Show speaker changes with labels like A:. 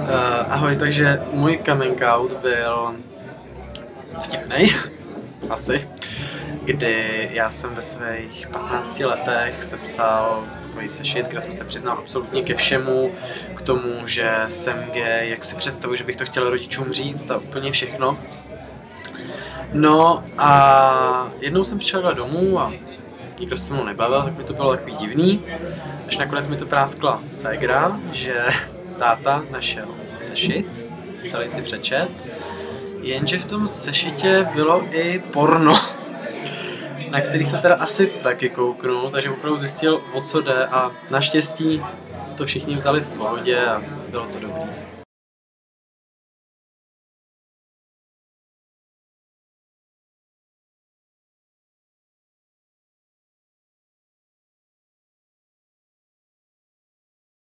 A: Ahoj, takže můj coming out byl vtipnej, asi, kdy já jsem ve svých 15 letech sepsal takový sešit, kde jsem se přiznal absolutně ke všemu, k tomu, že jsem gay, jak si představuji, že bych to chtěl rodičům říct a úplně všechno. No a jednou jsem přišel domů a nikdo se mnou nebavil, tak mi to bylo takový divný, až nakonec mi to práskla ségra, že táta našel sešit, celý si přečet, jenže v tom sešitě bylo i porno, na který se teda asi taky kouknul, takže opravdu zjistil, o co jde a naštěstí to všichni vzali v pohodě a bylo to dobrý.